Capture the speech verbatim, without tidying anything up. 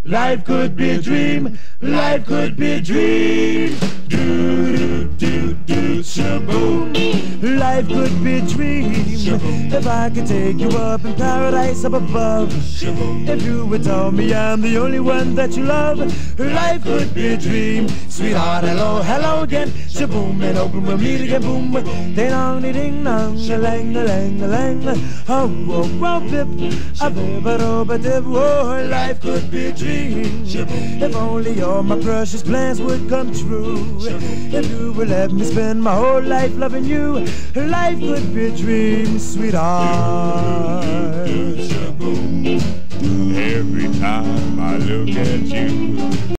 Life could be a dream, life could be a dream. Do do do do shaboom. Life could be a dream. If I could take you up in paradise up above. If you would tell me I'm the only one that you love. Life could be a dream. Sweetheart, hello, hello again. Shaboom, and open we'll meet again. Boom, ding dong, ding dong, a lang, a lang, a lang. Oh, oh, oh, pip, a bip, a rob, a dip. Oh, life could be a dream. If only all my precious plans would come true. If you would let me spend my whole life loving you. Life could be a dream, sweetheart. Every time I look at you.